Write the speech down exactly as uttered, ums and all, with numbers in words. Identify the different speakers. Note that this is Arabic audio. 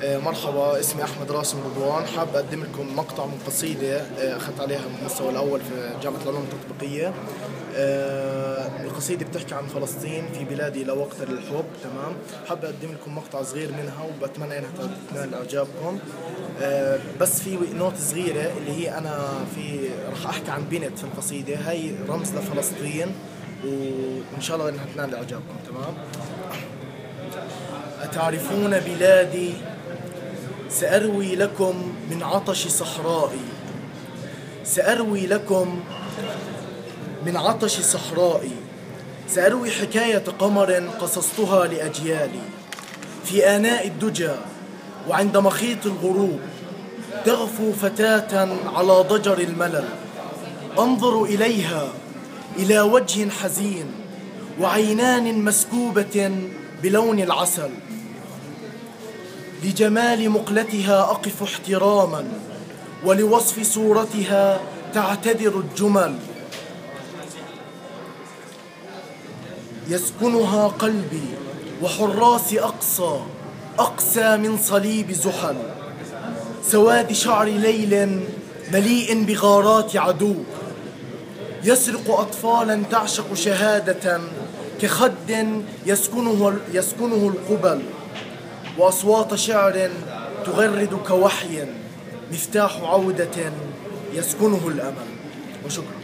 Speaker 1: آه، مرحبا، اسمي أحمد راسم رضوان. حاب أقدم لكم مقطع من قصيدة آه، أخذت عليها المستوى الأول في جامعة العلوم التطبيقية. آه، القصيدة بتحكي عن فلسطين في بلادي لا وقت للحب. تمام. حاب أقدم لكم مقطع صغير منها وبتمنى إنها تنال إعجابكم. آه، بس في نوت صغيرة اللي هي أنا في رح أحكي عن بنت في القصيدة، هاي رمز لفلسطين وإن شاء الله إنها تنال إعجابكم. تمام. أتعرفون بلادي؟ سأروي لكم من عطش صحرائي، سأروي لكم من عطش صحرائي، سأروي حكاية قمر قصصتها لأجيالي. في آناء الدجى وعند مخيط الغروب تغفو فتاة على ضجر الملل، أنظر إليها إلى وجه حزين وعينان مسكوبة بلون العسل. لجمال مقلتها أقف احتراما ولوصف صورتها تعتذر الجمل. يسكنها قلبي وحراس أقصى أقسى من صليب زحل. سواد شعر ليل مليء بغارات عدو يسرق أطفالا تعشق شهادة كخد يسكنه, يسكنه القبل. وأصوات شعر تغرد كوحي مفتاح عودة يسكنه الأمل. وشكرا.